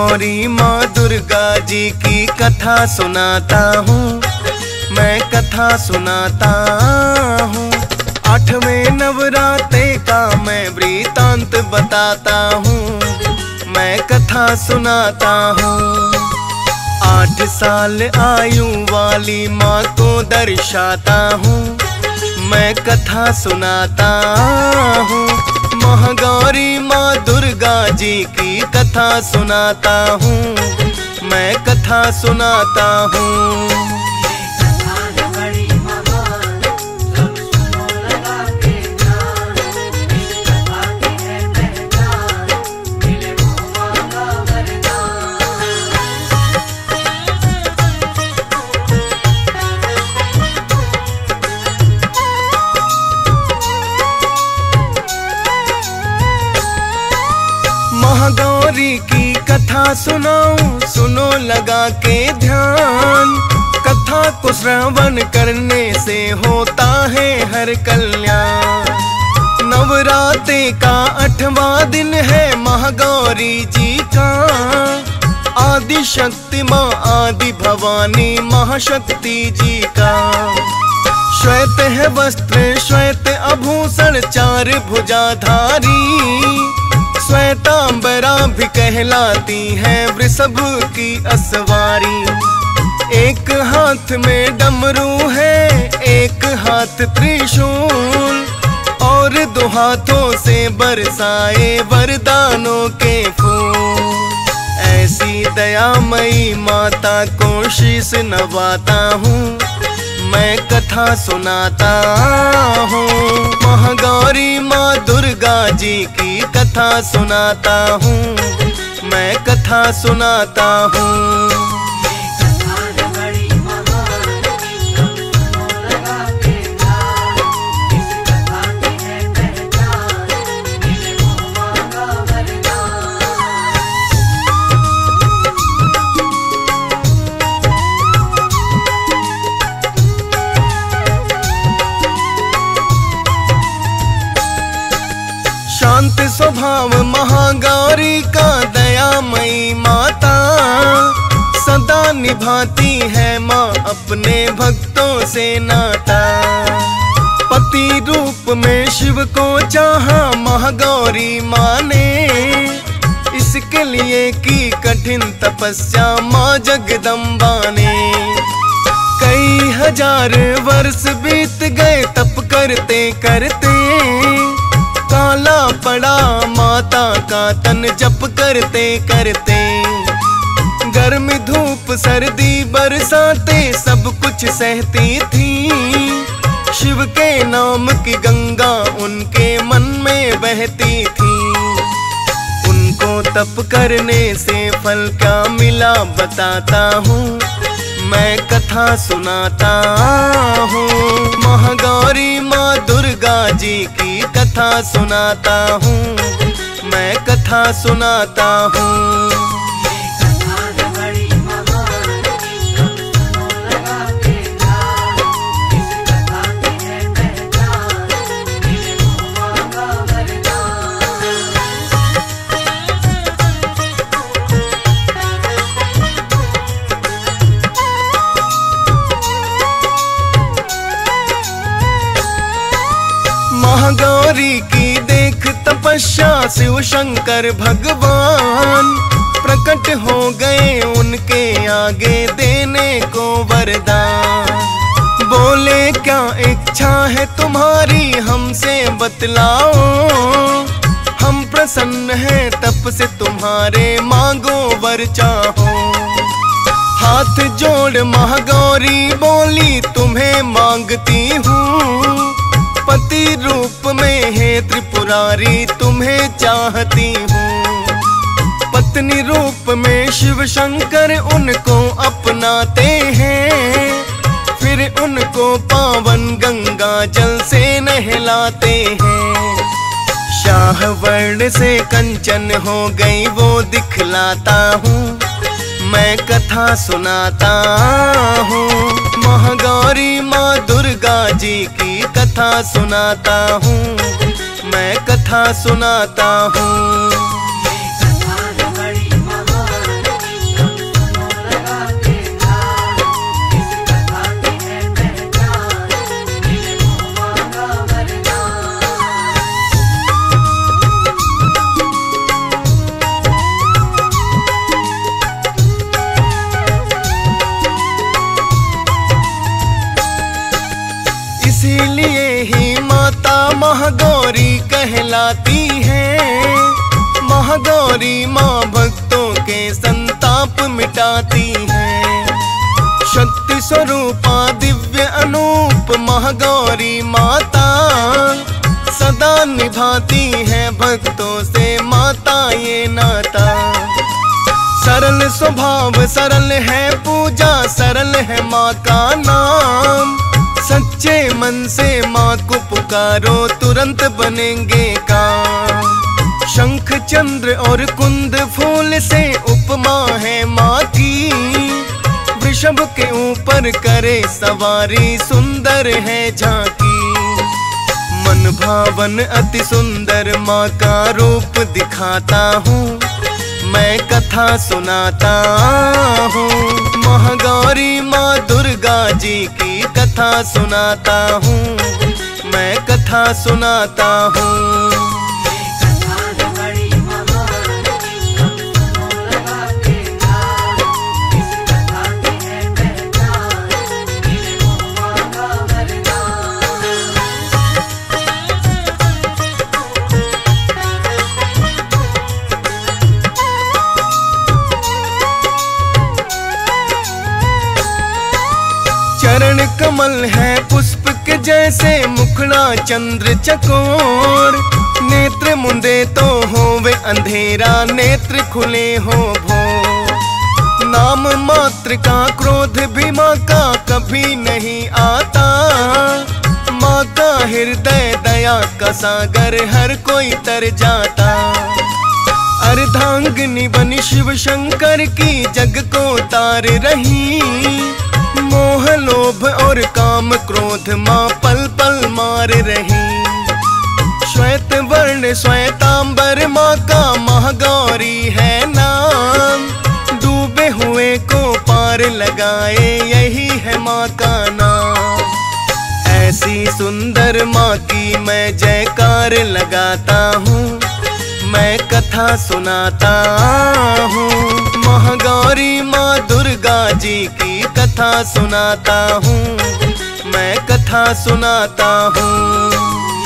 महागौरी माँ दुर्गा जी की कथा सुनाता हूँ, मैं कथा सुनाता हूँ। 8वें नवरात्रे का मैं वृतांत बताता हूँ, मैं कथा सुनाता हूँ। 8 साल आयु वाली माँ को दर्शाता हूँ, मैं कथा सुनाता हूँ। महागौरी माँ दुर्गा जी की कथा सुनाता हूँ, मैं कथा सुनाता हूँ। महागौरी की कथा सुनाऊं, सुनो लगा के ध्यान। कथा को श्रवण करने से होता है हर कल्याण। नवरात्रे का 8वां दिन है महागौरी जी का। आदि शक्ति माँ आदि भवानी महाशक्ति जी का। श्वेत है वस्त्र श्वेत आभूषण 4 भुजाधारी। श्वेतांबरा भी कहलाती है वृषभ की असवारी। एक हाथ में डमरू है, एक हाथ त्रिशूल, और 2 हाथों से बरसाए वरदानों के फूल। ऐसी दयामयी माता को शीश नवाता हूँ, मैं कथा सुनाता हूँ। महागौरी माँ दुर्गा जी की कथा सुनाता हूँ, मैं कथा सुनाता हूँ। शांत स्वभाव महागौरी का दयामयी माता। सदा निभाती है माँ अपने भक्तों से नाता। पति रूप में शिव को चाहा महागौरी माँ ने। इसके लिए की कठिन तपस्या माँ जगदम्बा ने। कई हजार वर्ष बीत गए तप करते करते। काला पड़ा माता का तन जप करते करते। गर्मी धूप सर्दी बरसाते सब कुछ सहती थी। शिव के नाम की गंगा उनके मन में बहती थी। उनको तप करने से फल क्या मिला बताता हूँ, मैं कथा सुनाता हूँ। महागौरी माँ दुर्गा जी की कथा सुनाता हूँ, मैं कथा सुनाता हूँ। महागौरी की देख तपस्या शिव शंकर भगवान। प्रकट हो गए उनके आगे देने को वरदान। बोले क्या इच्छा है तुम्हारी हमसे बतलाओ। हम प्रसन्न हैं तप से तुम्हारे मांगो वर चाहो। हाथ जोड़ महागौरी बोली तुम्हें मांगती हूँ। पति रूप में है त्रिपुरारी तुम्हें चाहती हूँ। पत्नी रूप में शिव शंकर उनको अपनाते हैं। फिर उनको पावन गंगा जल से नहलाते हैं। शाह वर्ण से कंचन हो गई वो दिखलाता हूँ, मैं कथा सुनाता हूँ। महागौरी माँ दुर्गा जी की कथा सुनाता हूँ, मैं कथा सुनाता हूँ। कथा बड़ी महान इसीलिए ही माता महागौरी कहलाती है। महागौरी माँ भक्तों के संताप मिटाती है। शक्ति स्वरूपा दिव्य अनूप महागौरी माता सदा निभाती है भक्तों से माता ये नाता। सरल स्वभाव सरल है पूजा, सरल है माँ का नाम। सच्चे मन से माँ को पुकारो तुरंत बनेंगे काम। शंख चंद्र और कुंद फूल से उपमा है माँ की। वृषभ के ऊपर करे सवारी सुंदर है झांकी। मन भावन अति सुंदर माँ का रूप दिखाता हूँ, मैं कथा सुनाता हूँ। महागौरी माँ दुर्गा जी की कथा सुनाता हूँ, मैं कथा सुनाता हूँ। चरण कमल है पुष्प के जैसे, मुखड़ा चंद्र चकोर। नेत्र मुंदे तो होवे अंधेरा, नेत्र खुले हो भोर। नाम मात्र का क्रोध भी माँ का कभी नहीं आता। माँ का हृदय दया का सागर हर कोई तर जाता। अर्धांगिनी बनी शिव शंकर की जग को तार रही। मोह लोभ और काम क्रोध माँ पल पल मार रही। श्वेत वर्ण श्वेतांबर माँ का महागौरी है नाम। डूबे हुए को पार लगाए यही है माँ का नाम। ऐसी सुंदर माँ की मैं जयकार लगाता हूँ, मैं कथा सुनाता हूँ। महागौरी माँ दुर्गा जी की कथा सुनाता हूँ, मैं कथा सुनाता हूँ।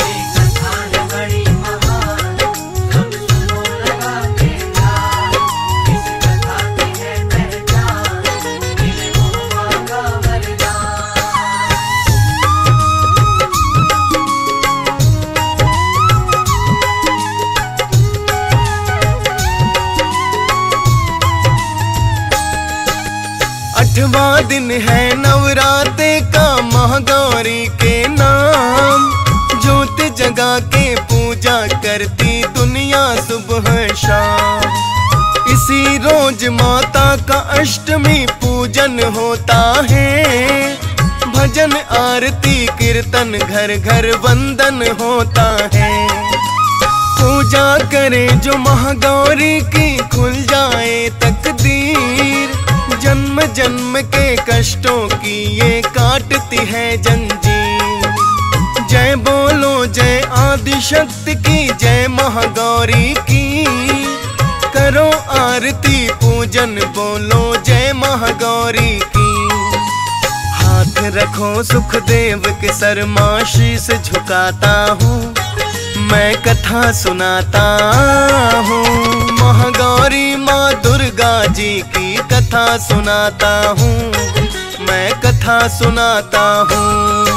आठवां दिन है नवरात्रे का महागौरी के नाम। ज्योत जगा के पूजा करती दुनिया सुबह शाम। इसी रोज माता का अष्टमी पूजन होता है। भजन आरती कीर्तन घर घर वंदन होता है। पूजा करे जो महागौरी की खुल जाए तकदीर। जन्म जन्म के कष्टों की ये काटती है जंजीर। जय बोलो जय आदि शक्ति की, जय महागौरी की। करो आरती पूजन बोलो जय महागौरी की। हाथ रखो सुखदेव के सर माँ शीस झुकाता हूँ, मैं कथा सुनाता हूँ। महागौरी माँ दुर्गा जी की कथा सुनाता हूँ, मैं कथा सुनाता हूँ।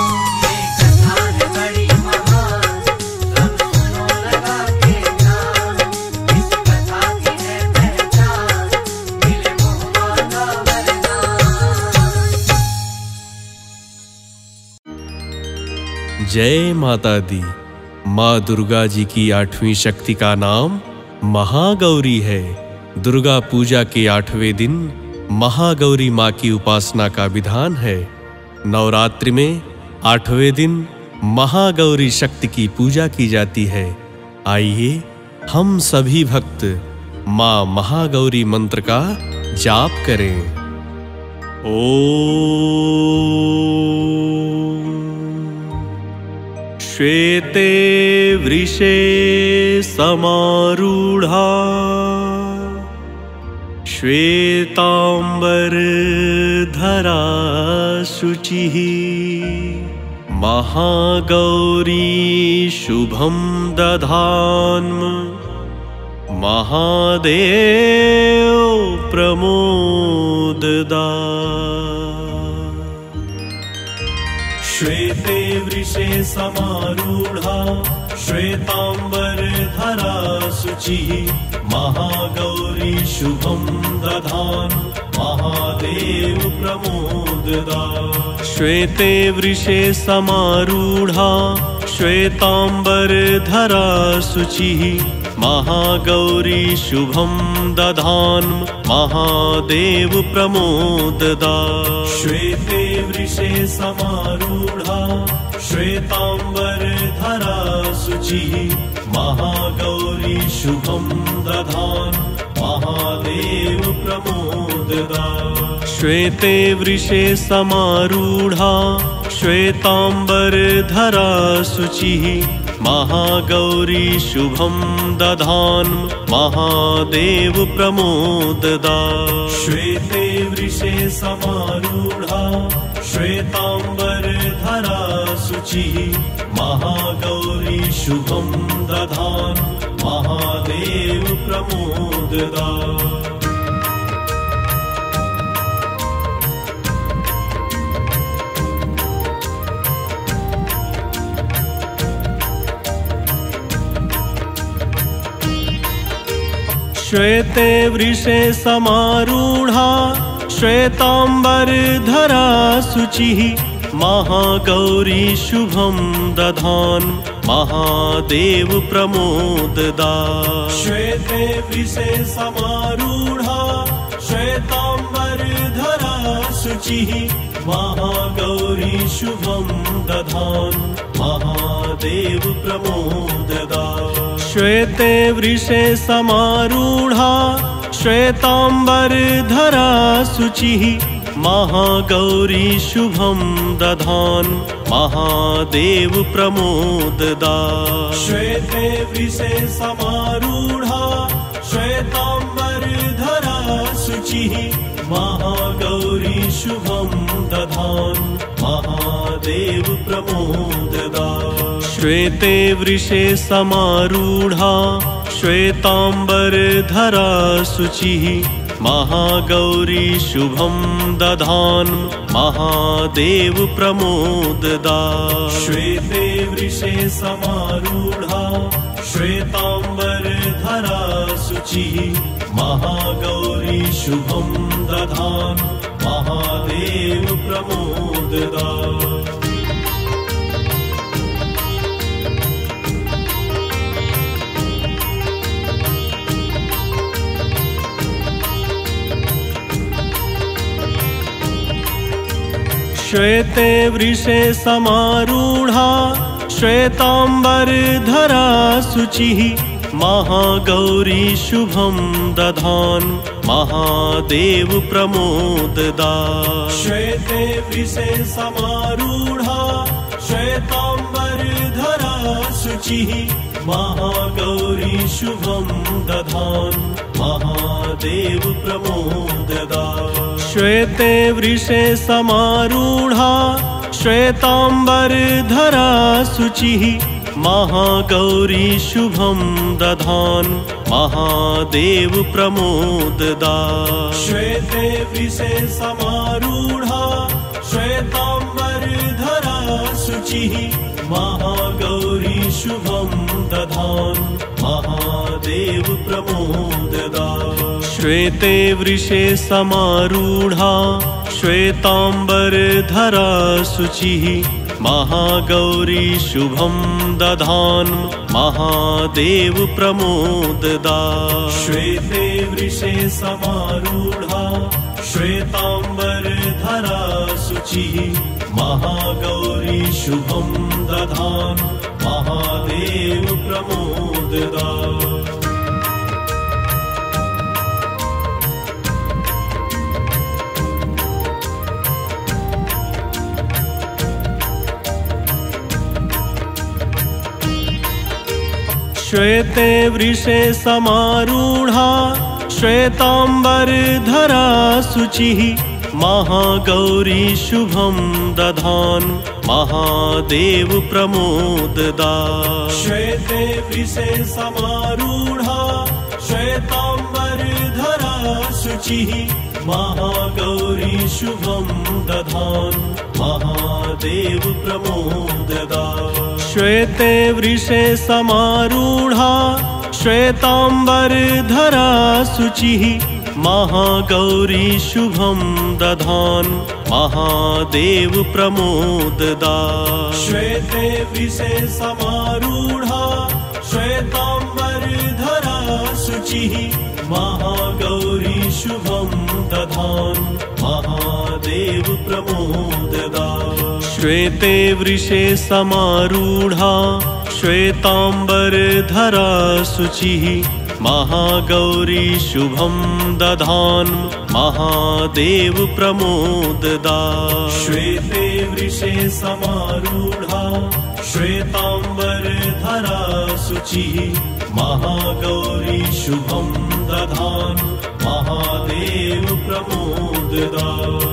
जय माता दी। माँ दुर्गा जी की 8वीं शक्ति का नाम महागौरी है। दुर्गा पूजा के 8वें दिन महागौरी माँ की उपासना का विधान है। नवरात्रि में 8वें दिन महागौरी शक्ति की पूजा की जाती है। आइए हम सभी भक्त माँ महागौरी मंत्र का जाप करें। ओम श्वेते वृषे समारूढ़ा श्वेतांबर धरा शुचिः महागौरी शुभं दधान्म महादेव प्रमोददा। श्वेते वृषे समारूढ़ा श्वेतांबरधरा शुचिः महागौरी शुभं दधान्म महादेव प्रमोददा। श्वेते वृषे समारूढ़ा श्वेतांबरधरा शुचिः महागौरी शुभं दधान्म महादेव प्रमोददा। श्वेते वृषे समारूढ़ा श्वेतांबरधरा शुचिः महागौरी शुभं दधान्म महादेव प्रमोददा। श्वेते वृषे समारूढ़ा श्वेतांबरधरा शुचिः महागौरी शुभं दधान्म महादेव प्रमोददा। श्वेते वृषे समारूढ़ा श्वेतांबरधरा शुचिः महागौरी शुभं दधान्म महादेव प्रमोददा। श्वेते वृषे समारूढ़ा श्वेतांबरधरा शुचिः महागौरी शुभं दधान्म महादेव प्रमोददा। श्वेते वृषे समारूढ़ा श्वेतांबरधरा शुचिः महागौरी शुभं दधान्म महादेव प्रमोददा। श्वेते वृषे समारूढ़ा श्वेतांबरधरा शुचिः महागौरी शुभं दधान्म महादेव प्रमोददा। श्वेते वृषे समारूढ़ा श्वेतांबरधरा शुचिः महागौरी शुभं दधान्म महादेव प्रमोददा। श्वेते वृषे समारूढ़ा श्वेतांबरधरा शुचिः महागौरी शुभं दधान्म महादेव प्रमोददा। श्वेते वृषे समारूढ़ा श्वेतांबरधरा शुचिः महागौरी शुभं दधान्म महादेव प्रमोददा। श्वेते वृषे समारूढ़ा श्वेतांबरधरा शुचिः महागौरी शुभं दधान्म महादेव प्रमोददा। श्वेते वृषे समारूढ़ा श्वेतांबरधरा शुचिः महागौरी शुभं दधान्म महादेव प्रमोददा। श्वेते वृषे समारूढ़ा श्वेतांबरधरा शुचिः महागौरी शुभं दधान्म महादेव प्रमोददा। श्वेते वृषे समारूढ़ा श्वेतांबरधरा शुचिः महागौरी शुभं दधान्म महादेव प्रमोददा। श्वेते वृषे समारूढ़ा श्वेतांबरधरा शुचिः महागौरी शुभं दधान्म महादेव प्रमोददा। श्वेते वृषे समारूढ़ा श्वेतांबरधरा शुचिः महागौरी शुभं दधान्म महादेव प्रमोददा। श्वेते वृषे समारूढ़ा श्वेतांबरधरा शुचिः महागौरी शुभं दधान्म महादेव प्रमोददा। श्वेते वृषे समारूढ़ा श्वेतांबरधरा शुचिः महागौरी शुभं दधान् महादेव प्रमोददा। श्वेते वृषे समारूढ़ा श्वेतांबरधरा शुचिः महागौरी शुभं दधान् महादेव प्रमोददा। श्वेते वृषे समारूढ़ा श्वेतांबरधरा शुचिः महागौरी शुभं दधान् महादेव प्रमोददा। श्वेते वृषे समारूढ़ा श्वेतांबरधरा शुचिः महागौरी शुभं दधान् महादेव प्रमोददा। श्वेते वृषे समारूढ़ा श्वेतांबरधरा शुचिः महागौरी शुभं दधान् महादेव प्रमोददा।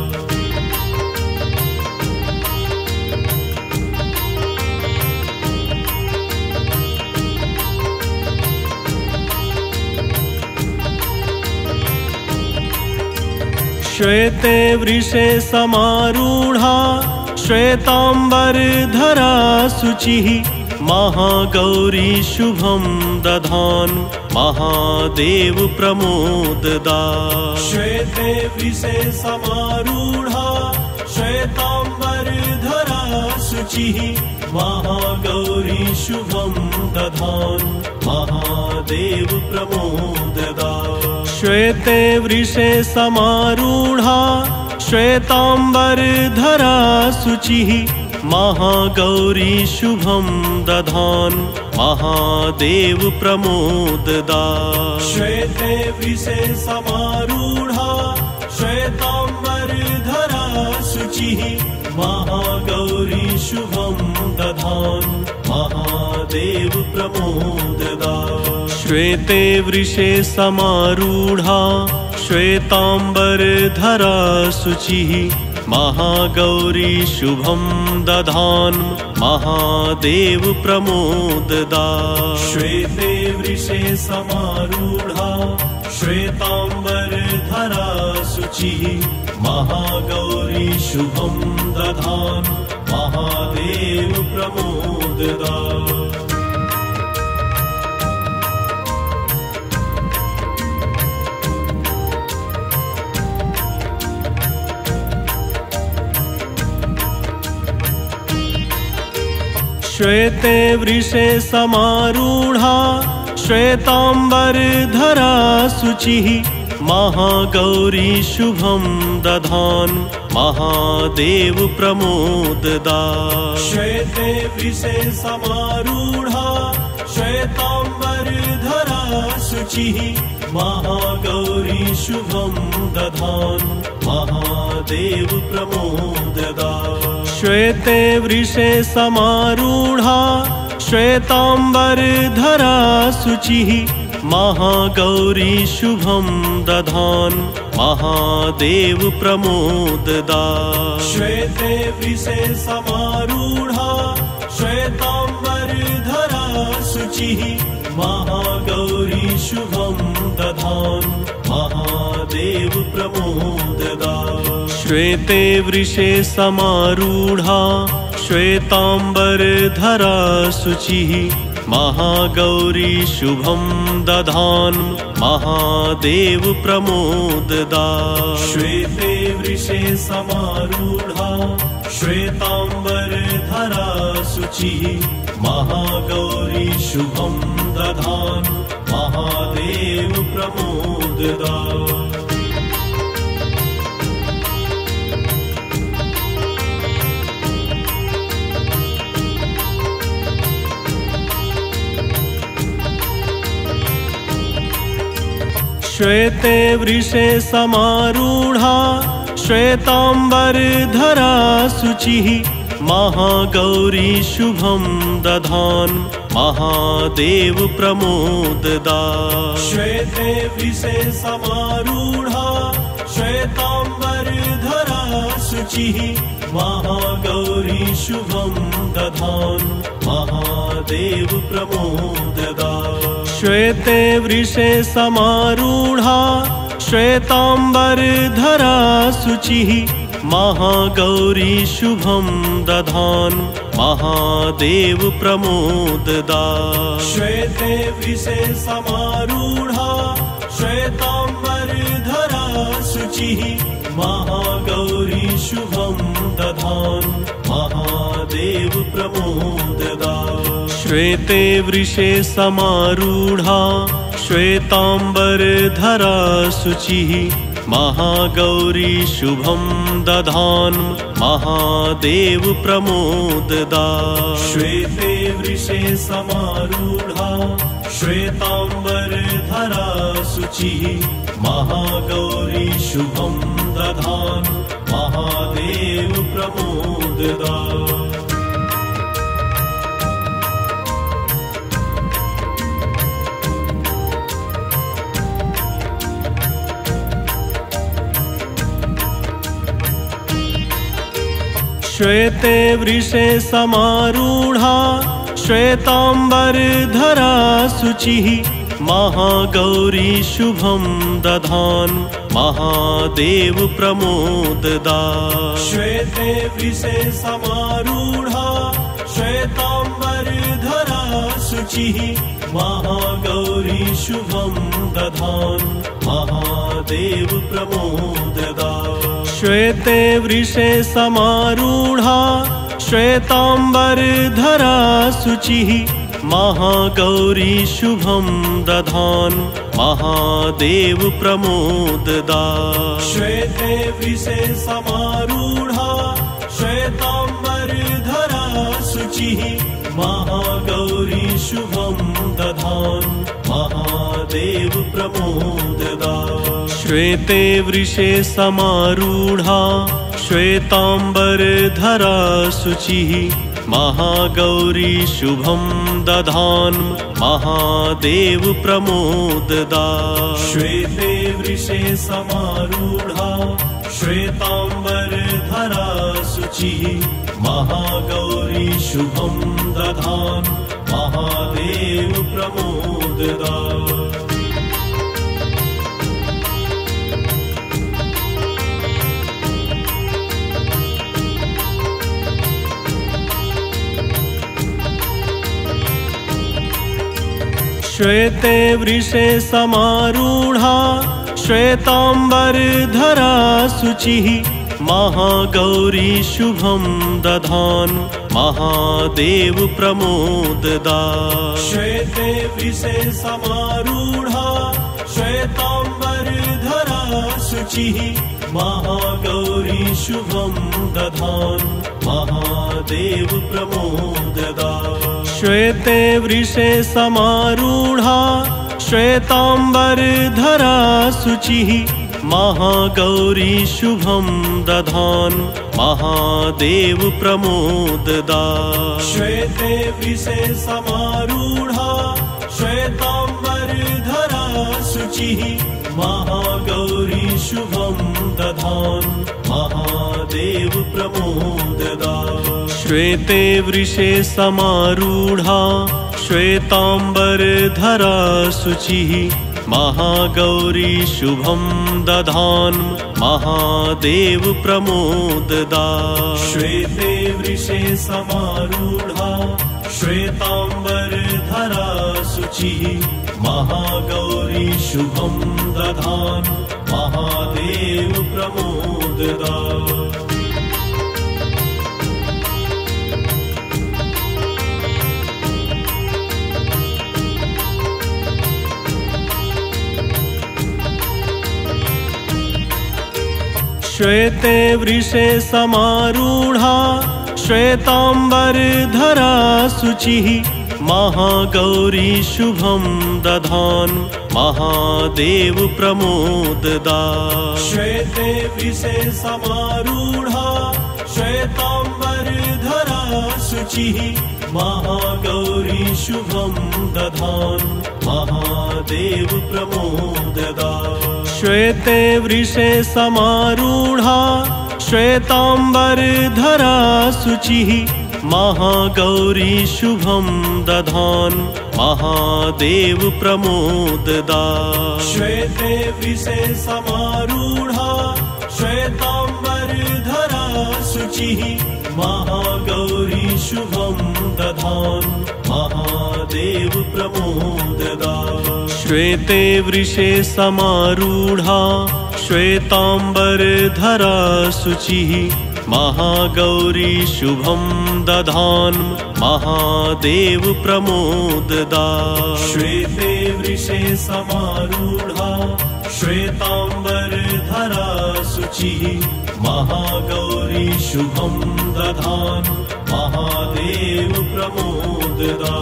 श्वेते वृषे समारूढ़ा श्वेतांबरधरा शुचिः महागौरी शुभं दधान् महादेव प्रमोददा। श्वेते वृषे समारूढ़ा श्वेतांबरधरा शुचिः महागौरी शुभं दधान् महादेव प्रमोददा। श्वेते वृषे समारूढ़ा श्वेतांबरधरा शुचिः महागौरी शुभं दधान् महादेव प्रमोददा। श्वेते वृषे समारूढ़ा श्वेतांबरधरा शुचिः महागौरी शुभं दधान् महादेव प्रमोददा। श्वेते वृषे समारूढ़ा श्वेतांबरधरा शुचिः महागौरी शुभं दधान् महादेव प्रमोददा। श्वेते वृषे समारूढ़ा श्वेतांबरधरा शुचिः महागौरी शुभं दधान् महादेव प्रमोददा। श्वेते वृषे समारूढ़ा श्वेतांबरधरा शुचिः महागौरी शुभं दधान् महादेव प्रमोददा। श्वेते वृषे समारूढ़ा श्वेतांबरधरा शुचिः महागौरी शुभं दधान् महादेव प्रमोददा। श्वेते वृषे समारूढ़ा श्वेतांबरधरा शुचिः महागौरी शुभं दधान् महादेव प्रमोददा। श्वेते वृषे समारूढ़ा श्वेतांबरधरा शुचिः महागौरी शुभं दधान् महादेव प्रमोददा। श्वेते वृषे समारूढ़ा श्वेतांबरधरा शुचिः महागौरी शुभं दधान् महादेव प्रमोददा। श्वेते वृषे समारूढ़ा श्वेतांबरधरा शुचिः महागौरी शुभं दधान् महादेव प्रमोददा। श्वेते वृषे समारूढ़ा श्वेतांबरधरा शुचिः महागौरी शुभं दधान् महादेव प्रमोददा। श्वेते वृषे समारूढ़ा श्वेतांबरधरा शुचिः महागौरी शुभं दधान् महादेव प्रमोददा। श्वेते वृषे समारूढ़ा श्वेतांबरधरा शुचिः महागौरी शुभं दधान् महादेव प्रमोददा। श्वेते वृषे समारूढ़ा श्वेतांबरधरा शुचिः महागौरी शुभं दधान् महादेव प्रमोददा। श्वेते वृषे समारूढ़ा श्वेतांबरधरा शुचिः महागौरी शुभं दधान् महादेव प्रमोददा। श्वेते वृषे समारूढ़ा श्वेतांबरधरा शुचिः महागौरी शुभं दधान् महादेव प्रमोददा। श्वेते वृषे समारूढ़ा श्वेतांबरधरा शुचिः महागौरी शुभं दधान् महादेव प्रमोददा। श्वेते वृषे समारूढ़ा श्वेतांबरधरा शुचिः महागौरी शुभं दधान् महादेव प्रमोददा। श्वेते वृषे समारूढ़ा श्वेतांबरधरा शुचिः महागौरी शुभं दधान् महादेव प्रमोददा। श्वेते वृषे समारूढ़ा श्वेतांबरधरा शुचिः महागौरी शुभं दधान् महादेव प्रमोददा। श्वेते वृषे समारूढ़ा श्वेतांबरधरा शुचिः महागौरी शुभं दधान् महादेव प्रमोददा। श्वेते वृषे समारूढ़ा श्वेतांबरधरा शुचिः महागौरी शुभं दधान् महादेव प्रमोददा। श्वेते वृषे समारूढ़ा श्वेतांबरधरा शुचिः महागौरी शुभं दधान् महादेव प्रमोददा। श्वेते वृषे समारूढ़ा श्वेतांबरधरा शुचिः महागौरी शुभं दधान् महादेव प्रमोददा। श्वेते वृषे समारूढ़ा श्वेतांबरधरा शुचिः महागौरी शुभं दधान् महादेव प्रमोददा। श्वेते वृषे समारूढ़ा श्वेतांबरधरा शुचिः महागौरी शुभं दधान् महादेव प्रमोददा। श्वेते वृषे समारूढ़ा श्वेतांबरधरा शुचिः महागौरी शुभं दधान् महादेव प्रमोददा। श्वेते वृषे समारूढ़ा श्वेतांबरधरा शुचिः महागौरी शुभं दधान् महादेव प्रमोददा। श्वेते वृषे समारूढ़ा श्वेतांबरधरा शुचिः महागौरी शुभं दधान् महादेव प्रमोददा। श्वेते वृषे समारूढ़ा श्वेतांबरधरा शुचिः महागौरी शुभं दधान् महादेव प्रमोददा। श्वेते वृषे समारूढ़ा श्वेतांबर धरा शुचिः महागौरी शुभं दधान् महादेव प्रमोददा श्वेते वृषे समारूढ़ा श्वेतांबर धरा शुचिः महागौरी शुभं दधान् महादेव प्रमोददा श्वेते वृषे समारूढ़ा श्वेतांबर धरा शुचिः महागौरी शुभं दधान् महादेव प्रमोददा श्वेते वृषे समारूढ़ा श्वेतांबर धरा शुचिः महागौरी शुभं दधान् महादेव प्रमोददा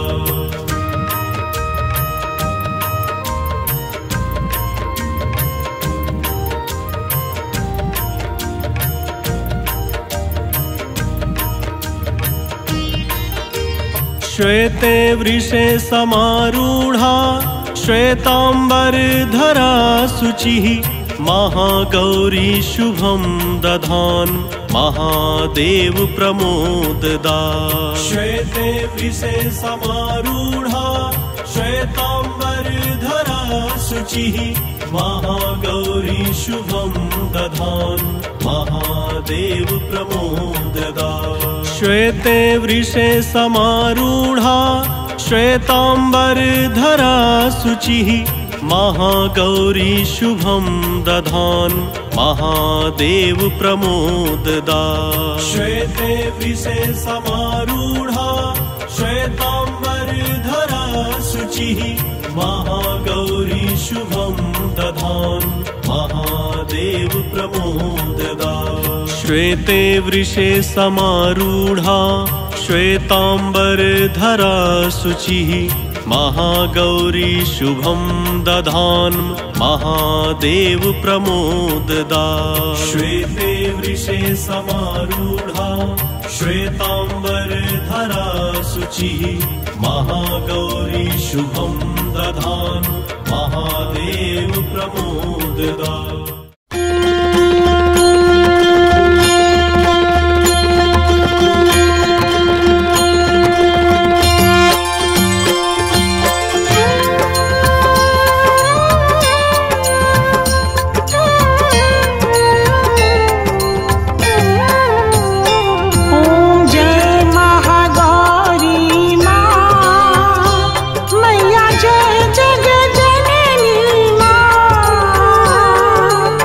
श्वेते वृषे समारूढ़ा श्वेतांबर धरा शुचिः महागौरी शुभं दधान् महादेव प्रमोददा श्वेते वृषे समारूढ़ा श्वेतांबर धरा शुचिः महागौरी शुभं दधान् महादेव प्रमोददा श्वेते वृषे समारूढ़ा श्वेतांबर धरा शुचिः महागौरी शुभं दधान् महादेव प्रमोददा श्वेते वृषे समारूढ़ा श्वेतांबर धरा शुचिः महागौरी शुभं दधान् महादेव प्रमोददा श्वेते वृषे समारूढ़ा श्वेतांबर धरा शुचिः महागौरी शुभं दधान् महादेव प्रमोददा श्वेते वृषे समारूढ़ा श्वेतांबर धरा शुचिः महागौरी शुभं दधान् महादेव प्रमोददा जय जगजननी माँ।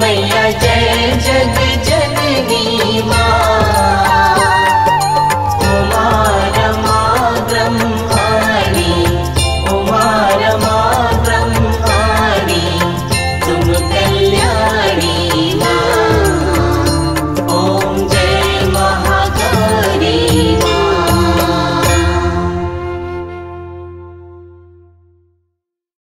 मैया जय जग जननी माँ।